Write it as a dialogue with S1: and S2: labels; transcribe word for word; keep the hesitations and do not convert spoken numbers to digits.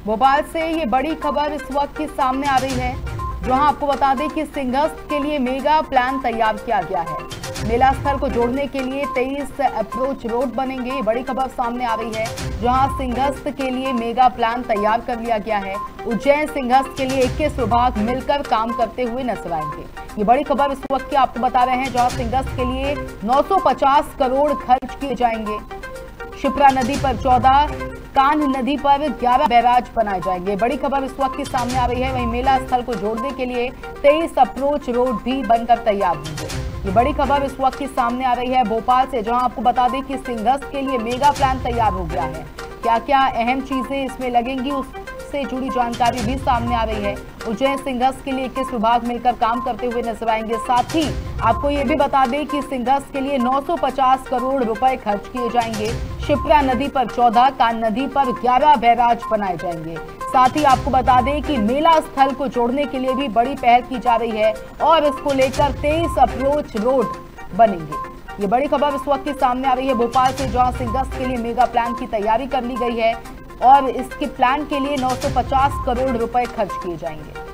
S1: भोपाल से ये बड़ी खबर इस वक्त की सामने आ रही है, जहां आपको बता दें कि सिंहस्थ के लिए मेगा प्लान तैयार किया गया है। मेला स्थल को जोड़ने के लिए तेईस अप्रोच रोड बनेंगे। ये बड़ी खबर सामने आ रही है, जहां सिंहस्थ के लिए मेगा प्लान तैयार कर लिया गया है। उज्जैन सिंहस्थ के लिए इक्कीस विभाग मिलकर काम करते हुए नजर आएंगे। ये बड़ी खबर इस वक्त की आपको बता रहे हैं, जहां सिंहस्थ के लिए नौ सौ पचास करोड़ खर्च किए जाएंगे। शिप्रा नदी पर चौदह, कान्ह नदी पर ग्यारह बैराज बनाए जाएंगे। बड़ी खबर इस वक्त की सामने आ रही है। वहीं मेला स्थल को जोड़ने के लिए तेईस अप्रोच रोड भी बनकर तैयार होंगे। ये बड़ी खबर इस वक्त की सामने आ रही है भोपाल से, जहां आपको बता दें कि सिंहस्थ के लिए मेगा प्लान तैयार हो गया है। क्या क्या अहम चीजें इसमें लगेंगी, उससे जुड़ी जानकारी भी सामने आ रही है। उज्जैन सिंहस्थ के लिए इक्कीस विभाग मिलकर काम करते हुए नजर आएंगे। साथ ही आपको ये भी बता दें कि सिंहस्थ के लिए नौ सौ पचास करोड़ रुपए खर्च किए जाएंगे। शिप्रा नदी पर चौदह, कान्ह नदी पर ग्यारह बैराज बनाए जाएंगे। साथ ही आपको बता दें कि मेला स्थल को जोड़ने के लिए भी बड़ी पहल की जा रही है और इसको लेकर तेईस अप्रोच रोड बनेंगे। ये बड़ी खबर इस वक्त की सामने आ रही है भोपाल से, जहां सिंहस्थ के लिए मेगा प्लान की तैयारी कर ली गई है और इसके प्लान के लिए नौ सौ पचास करोड़ रुपए खर्च किए जाएंगे।